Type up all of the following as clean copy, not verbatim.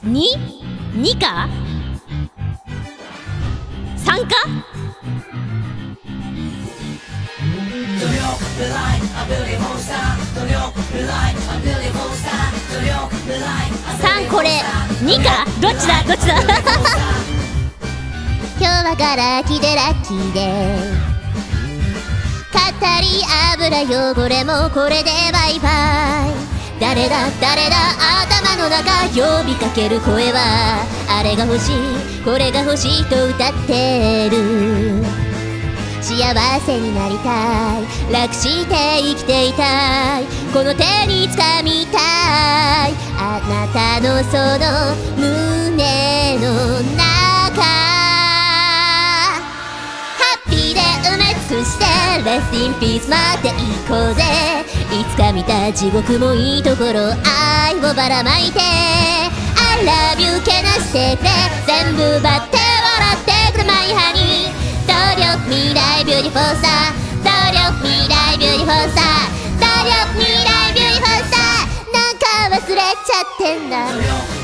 2か3か。3これ2かどっちだどっちだ今日はガラキでラッキーで語り油汚れもこれでバイバイ。誰だ誰だ頭の中呼びかける声はあれが欲しいこれが欲しいと歌ってる。幸せになりたい楽して生きていたいこの手に掴みたいあなたのその胸の中ハッピーで埋め尽くしてレスティンピース待っていこうぜ。いつか見た地獄もいいところ愛をばらまいて I love you けなしてくれ全部奪って笑ってくれマイハニー努力未来ビューティフォーさ努力未来ビューティフォーさ努力未来ビューティフォーさなんか忘れちゃってんだ。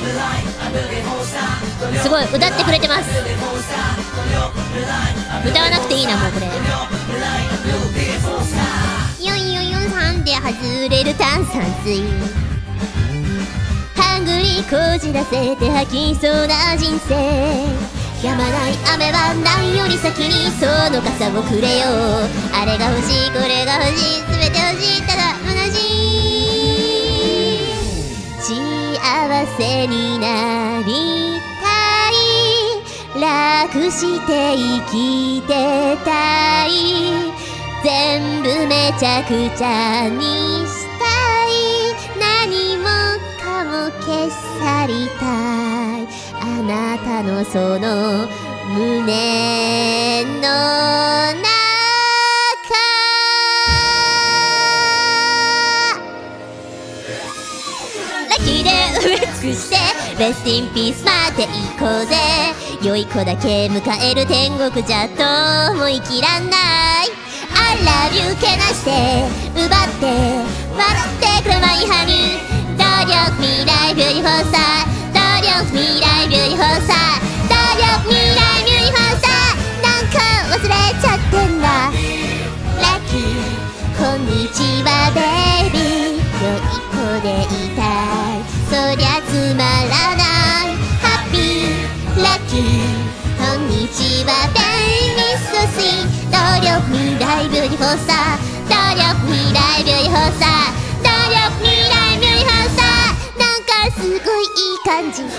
すごい歌ってくれてます。歌わなくていいなもうこれ。 443で外れる炭酸水ハングリーこじらせて吐きそうな人生止まない雨はないより先にその傘をくれよあれが欲しいこれが欲しい全て欲しいただ虚しい幸せになりたい楽して生きてたい全部めちゃくちゃにしたい何もかも消さりたいあなたのその胸の中ラッキーで埋め尽くしてレスティンピース待っていこうぜ良い子だけ迎える天国じゃとも生きらんない I love you けなして奪って笑ってくれマイハニー努力未来ビューティフォーさ努力未来ビューティフォーさ努力未来ビューティフォーさなんか忘れちゃってんだラッキーこんにちはベイビー良い子でいたいそりゃつまらないハッピーラッキーこんにちはベイビーソシー努力未来ビューティフォーさ努力未来ビューティフォーさ努力未来ビューティフォーさなんかすごいいい感じ